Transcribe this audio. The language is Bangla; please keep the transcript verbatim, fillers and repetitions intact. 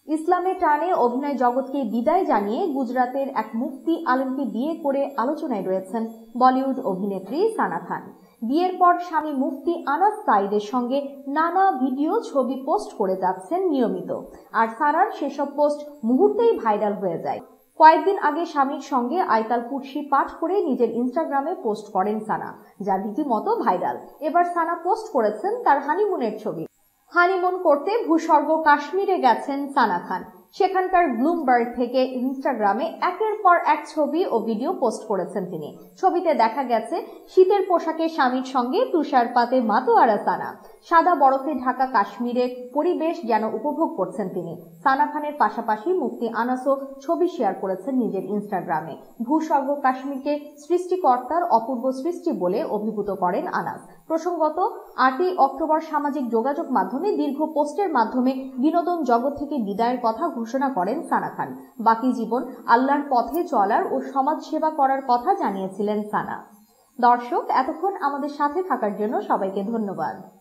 ইসলামের টানে অভিনয় জগৎকে বিদায় জানিয়ে গুজরাতের এক মুফতি আলেমকে বিয়ে করে আলোচনায় রয়েছেন বলিউড অভিনেত্রী সানা খান। বিয়ের পর স্বামী মুফতি আনাস সাঈদের সঙ্গে নানা ভিডিও ছবি পোস্ট করে যাচ্ছেন নিয়মিত, আর সানার সেসব পোস্ট মুহূর্তেই ভাইরাল হয়ে যায়। কয়েকদিন আগে স্বামীর সঙ্গে আয়তাল কুরসি পাঠ করে নিজের ইনস্টাগ্রামে পোস্ট করেন সানা, যা রীতিমতো ভাইরাল। এবার সানা পোস্ট করেছেন তার হানিমুনের ছবি। হানিমুন করতে ভূস্বর্গ কাশ্মীরে গেছেন সানা খান। সেখানকার ব্লুমবার্গ থেকে ইনস্টাগ্রামে একের পর এক ছবি ও ভিডিও পোস্ট করেছেন তিনি। ছবিতে দেখা গেছে শীতের পোশাকে স্বামীর সঙ্গে তুষারপাতে মাতোয়ারা সানা। সাদা বরফে ঢাকা কাশ্মীরের পরিবেশ যেন উপভোগ করছেন তিনি। সানা খানের পাশাপাশি মুফতি আনাসও ছবি শেয়ার করেছেন নিজের ইনস্টাগ্রামে। ভূস্বর্গ কাশ্মীরকে সৃষ্টিকর্তার অপূর্ব সৃষ্টি বলে অভিভূত করেন আনাস। প্রসঙ্গত, আটই অক্টোবর সামাজিক যোগাযোগ মাধ্যমে দীর্ঘ পোস্টের মাধ্যমে বিনোদন জগৎ থেকে বিদায়ের কথা ঘোষণা করেন সানা খান। বাকি জীবন আল্লাহর পথে চলার ও সমাজ সেবা করার কথা জানিয়েছিলেন সানা। দর্শক, এতক্ষণ আমাদের সাথে থাকার জন্য সবাইকে ধন্যবাদ।